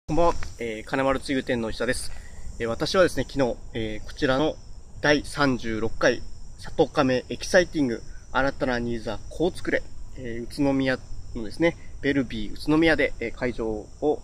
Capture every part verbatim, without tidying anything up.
こんばんは、えー、金丸つゆ店の石田です。えー、私はですね、昨日、えー、こちらのだいさんじゅうろっかい里亀エキサイティング新たなニーズはこう作れ、えー、宇都宮のですね、ベルビー宇都宮で、えー、会場を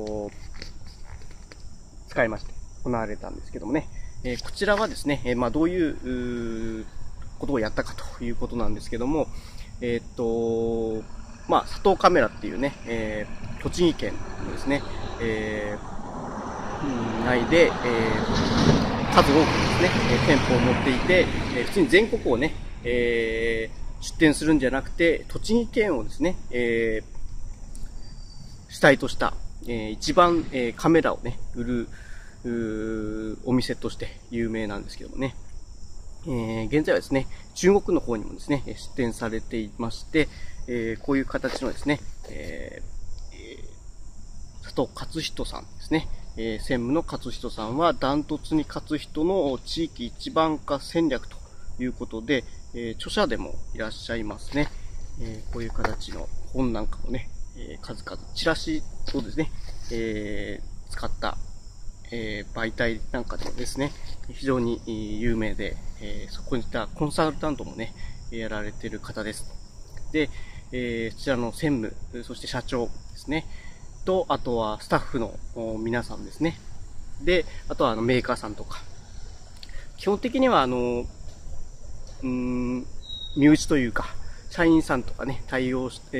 使いまして行われたんですけどもね、えー、こちらはですね、えー、まあどういうことをやったかということなんですけども、えー、っと、まあ、里カメラっていうね、えー、栃木県のですね、えー、内で、えー、数多くですね、店舗を持っていて、えー、普通に全国をね、えー、出店するんじゃなくて、栃木県をですね、えー、主体とした、えー、一番、えー、カメラをね、売る、お店として有名なんですけどもね。えー、現在はですね、中国の方にもですね、出店されていまして、えー、こういう形のですね、えー、佐藤勝人さんですね、えー、専務の勝人さんはダントツに勝人の地域一番化戦略ということで、えー、著者でもいらっしゃいますね。えー、こういう形の本なんかもね、えー、数々、チラシをですね、えー、使ったえー、媒体なんかでもですね、非常に有名で、えー、そこにいったコンサルタントもね、やられている方です。で、えー、こちらの専務、そして社長ですね、と、あとはスタッフの皆さんですね。で、あとはあのメーカーさんとか。基本的にはあの、うーん、身内というか、社員さんとかね、対応して、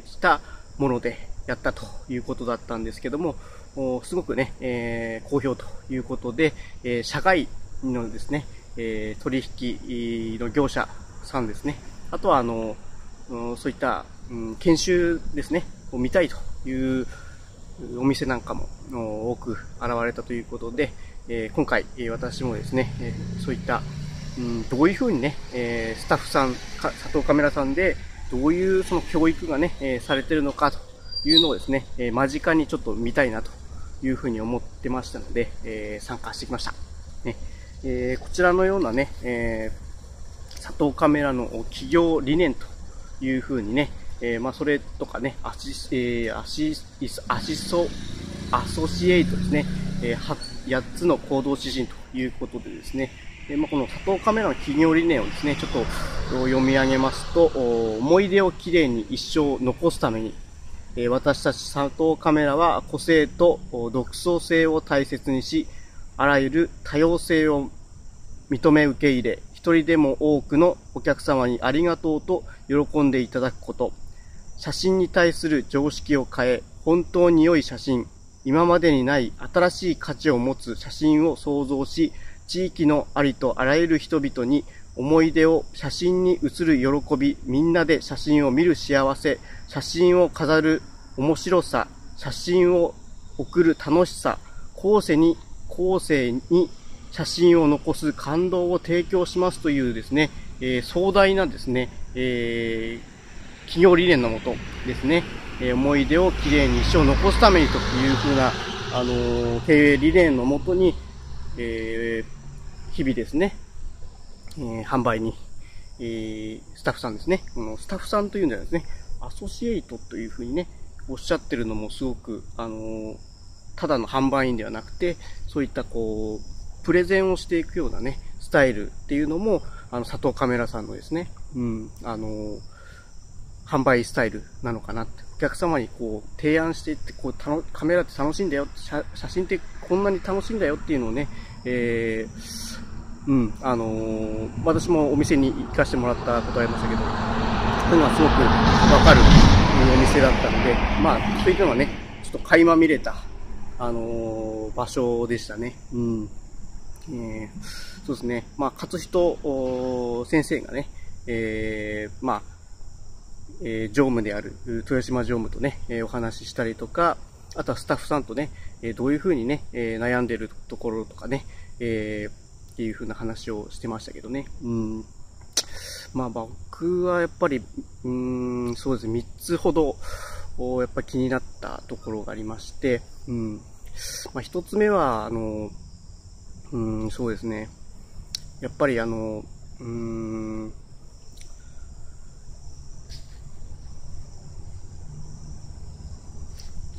したものでやったということだったんですけども、すごくね、えー、好評ということで、えー、社外のですね、えー、取引の業者さんですね。あとは、あの、そういった、うん、研修ですね、を見たいというお店なんかも多く現れたということで、えー、今回、私もですね、えー、そういった、うん、どういうふうにね、えー、スタッフさん、佐藤カメラさんで、どういうその教育がね、えー、されているのかというのをですね、えー、間近にちょっと見たいなというふうに思ってましたので、えー、参加してきました。ねえー、こちらのようなね、えー、佐藤カメラの企業理念というふうにね、えー、まあそれとかね、アシ、えー、アシ、アシソ、アソシエイトですね、えー、やっつの行動指針ということでですね、えー、まあこの佐藤カメラの企業理念をですね、ちょっと読み上げますと、思い出をきれいに一生残すために、私たち佐藤カメラは個性と独創性を大切にし、あらゆる多様性を認め受け入れ、一人でも多くのお客様にありがとうと喜んでいただくこと、写真に対する常識を変え、本当に良い写真、今までにない新しい価値を持つ写真を創造し、地域のありとあらゆる人々に思い出を写真に写る喜び、みんなで写真を見る幸せ、写真を飾る面白さ、写真を送る楽しさ、後世に、後世に写真を残す感動を提供しますというですね、えー、壮大なですね、えー、企業理念のもとですね、えー、思い出をきれいに一生残すためにというふうな、あのー、経営理念のもとに、えー、日々ですね、えー、販売に、えー、スタッフさんですね。このスタッフさんというのはですね、アソシエイトというふうにね、おっしゃってるのもすごく、あのー、ただの販売員ではなくて、そういったこう、プレゼンをしていくようなね、スタイルっていうのも、あの、佐藤カメラさんのですね、うん、あのー、販売スタイルなのかなって。お客様にこう、提案していって、こう、たのカメラって楽しいんだよ、写写真ってこんなに楽しいんだよっていうのをね、えー、うん、あのー、私もお店に行かせてもらったことありましたけど、そういうのはすごくわかるお店だったので、まあ、そういうのはね、ちょっと垣間見れた、あのー、場所でしたね。うん。えー、そうですね。まあ、勝人先生がね、えー、まあ、えー、常務である豊島常務とね、えー、お話ししたりとか、あとはスタッフさんとね、えー、どういうふうにね、えー、悩んでるところとかね、えーっていう風な話をしてましたけどね。うん。まあ僕はやっぱり、うーん、そうですね、みっつほど、やっぱり気になったところがありまして、うん。まあ一つ目は、あの、うん、そうですね。やっぱりあの、うーん、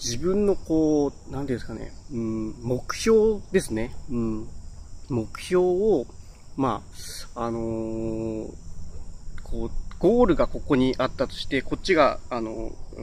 自分のこう、なんていうんですかね、うん、目標ですね。うん、目標を、まあ、あのー、こう、ゴールがここにあったとして、こっちが、あの、うん、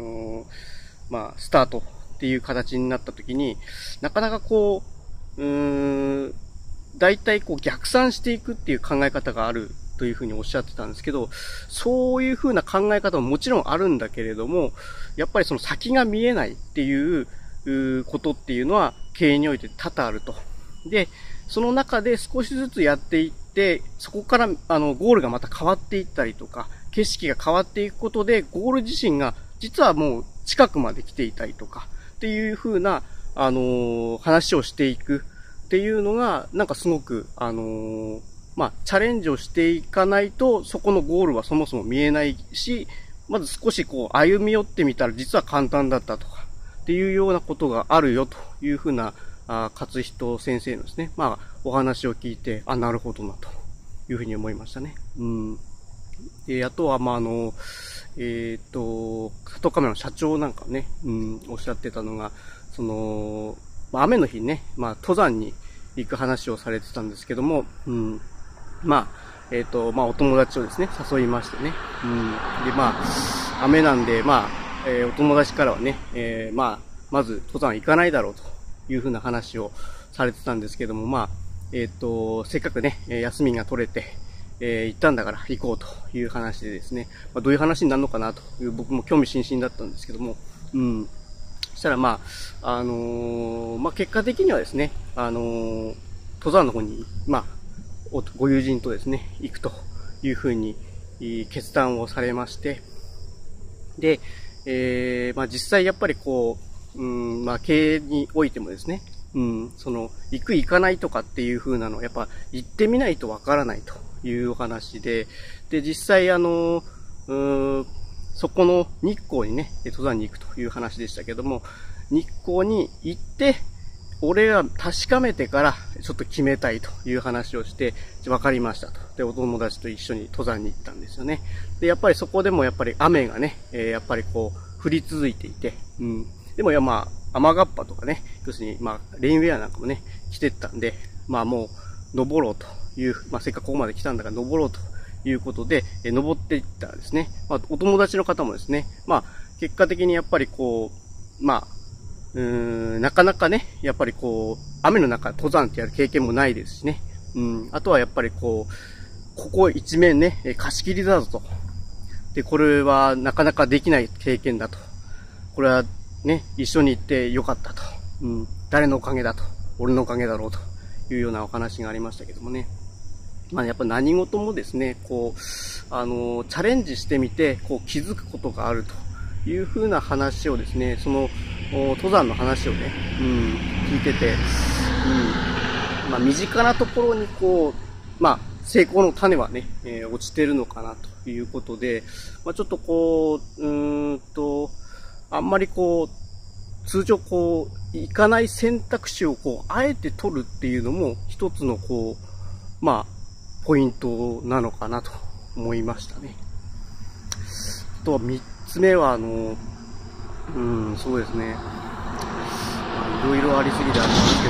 まあ、スタートっていう形になったときに、なかなかこう、うーん、大体こう逆算していくっていう考え方があるというふうにおっしゃってたんですけど、そういうふうな考え方ももちろんあるんだけれども、やっぱりその先が見えないっていうことっていうのは経営において多々あると。で、その中で少しずつやっていって、そこからあのゴールがまた変わっていったりとか、景色が変わっていくことで、ゴール自身が実はもう近くまで来ていたりとか、っていうふうな、あのー、話をしていくっていうのが、なんかすごく、あのー、まあ、チャレンジをしていかないと、そこのゴールはそもそも見えないし、まず少しこう、歩み寄ってみたら実は簡単だったとか、っていうようなことがあるよというふうな、あ勝人先生のですね、まあ、お話を聞いて、あ、なるほどな、というふうに思いましたね。うん。で、あとは、まあ、あの、えっと、佐藤カメラの社長なんかね、うん、おっしゃってたのが、その、まあ、雨の日にね、まあ、登山に行く話をされてたんですけども、うん、まあ、えっと、まあ、お友達をですね、誘いましてね、うん、で、まあ、雨なんで、まあ、えー、お友達からはね、えー、まあ、まず登山行かないだろうというふうな話をされてたんですけども、まあ、えっと、せっかくね、休みが取れて、えー、行ったんだから行こうという話でですね、まあ、どういう話になるのかなという僕も興味津々だったんですけども、うん。そしたらまあ、あのー、まあ結果的にはですね、あのー、登山の方に、まあ、ご友人とですね、行くというふうに決断をされまして、で、えー、まあ実際やっぱりこう、うん、まあ経営においてもですね、うん、その、行く行かないとかっていう風なのは、やっぱ行ってみないとわからないというお話で、で、実際あの、うーん、そこの日光にね、登山に行くという話でしたけども、日光に行って、俺は確かめてからちょっと決めたいという話をして、わかりましたと。で、お友達と一緒に登山に行ったんですよね。で、やっぱりそこでもやっぱり雨がね、えー、やっぱりこう、降り続いていて、うん。でもいやまあ、雨がっぱとかね、要するにまあ、レインウェアなんかもね、着てったんで、まあもう、登ろうという、まあせっかくここまで来たんだから登ろうということで、えー、登っていったらですね、まあお友達の方もですね、まあ、結果的にやっぱりこう、まあ、うーん、なかなかね、やっぱりこう、雨の中登山ってやる経験もないですしね。うん、あとはやっぱりこう、ここ一面ね、貸し切りだぞと。で、これはなかなかできない経験だと。これはね、一緒に行ってよかったと。うん、誰のおかげだと。俺のおかげだろうというようなお話がありましたけどもね。まあやっぱ何事もですね、こう、あの、チャレンジしてみて、こう気づくことがあるというふうな話をですね、その、登山の話をね、うん、聞いてて、うん、まあ身近なところにこう、まあ成功の種はね、えー、落ちてるのかなということで、まあちょっとこう、うーんと、あんまりこう、通常こう、行かない選択肢をこう、あえて取るっていうのも一つのこう、まあ、ポイントなのかなと思いましたね。あとは三つ目はあの、うん、そうですね。いろいろありすぎてあ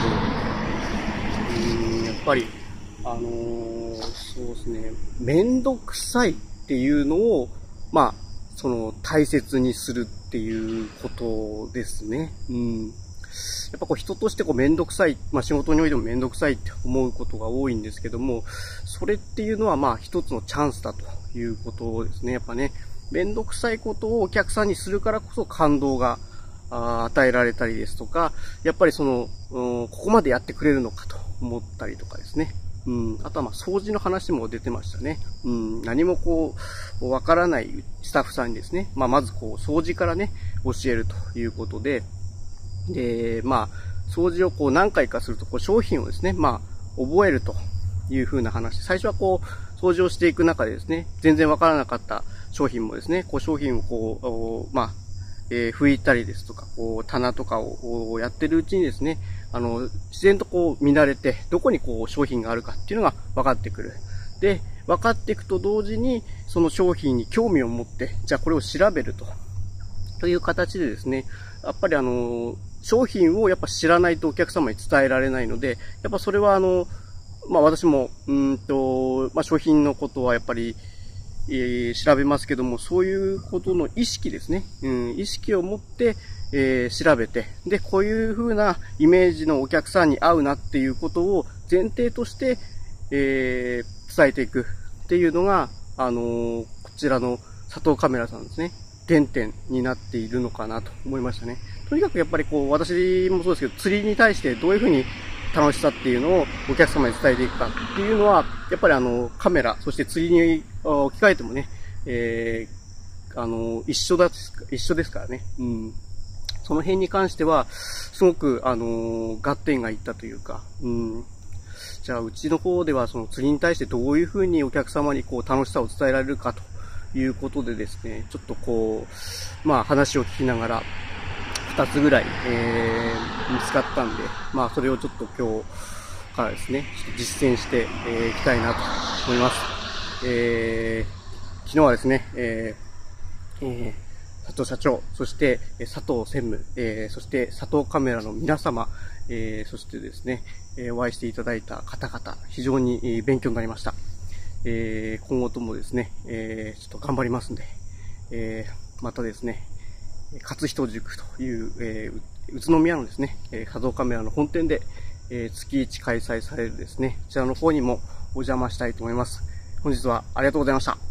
るんですけど、うん、やっぱり、あのー、そうですね、めんどくさいっていうのを、まあ、その、大切にするっていうことですね。うん。やっぱこう人としてこうめんどくさい、まあ仕事においてもめんどくさいって思うことが多いんですけども、それっていうのはまあ一つのチャンスだということですね。やっぱね、めんどくさいことをお客さんにするからこそ感動が与えられたりですとか、やっぱりその、ここまでやってくれるのかと思ったりとかですね。うん、あとはまあ掃除の話も出てましたね。うん、何もこう、わからないスタッフさんにですね、まあまずこう、掃除からね、教えるということで、で、まあ、掃除をこう何回かすると、こう商品をですね、まあ、覚えるという風な話。最初はこう、掃除をしていく中でですね、全然わからなかった商品もですね、こう商品をこう、まあ、えー、拭いたりですとか、こう、棚とかをやってるうちにですね、あの、自然とこう見慣れて、どこにこう商品があるかっていうのが分かってくる。で、分かっていくと同時に、その商品に興味を持って、じゃあこれを調べると。という形でですね、 やっぱりあの、商品をやっぱ知らないとお客様に伝えられないので、やっぱそれはあの、まあ私も、うんと、まあ商品のことはやっぱり、えー、調べますけども、そういうことの意識ですね。うん、意識を持って、えー、調べて、で、こういう風なイメージのお客さんに合うなっていうことを前提として、えー、伝えていくっていうのが、あのー、こちらの佐藤カメラさんですね。原点になっているのかなと思いましたね。とにかくやっぱりこう、私もそうですけど、釣りに対してどういう風に楽しさっていうのをお客様に伝えていくかっていうのは、やっぱりあの、カメラ、そして釣りに置き換えてもね、えー、あの、一緒だ、一緒ですからね。うん。その辺に関しては、すごく、あの、合点がいったというか、うん。じゃあ、うちの方ではその釣りに対してどういう風にお客様にこう、楽しさを伝えられるかということでですね、ちょっとこう、まあ話を聞きながら、二つぐらい、えー、見つかったんで、まあそれをちょっと今日からですね、ちょっと実践してい、えー、きたいなと思います。えー、昨日はですね、えーえー、佐藤社長、そして佐藤専務、えー、そして佐藤カメラの皆様、えー、そしてですね、えー、お会いしていただいた方々、非常に勉強になりました。えー、今後ともですね、えー、ちょっと頑張りますんで、えー、またですね、勝人塾という、えー、宇都宮のですね、えー、佐藤カメラの本店で、えー、月一開催されるですね、こちらの方にもお邪魔したいと思います。本日はありがとうございました。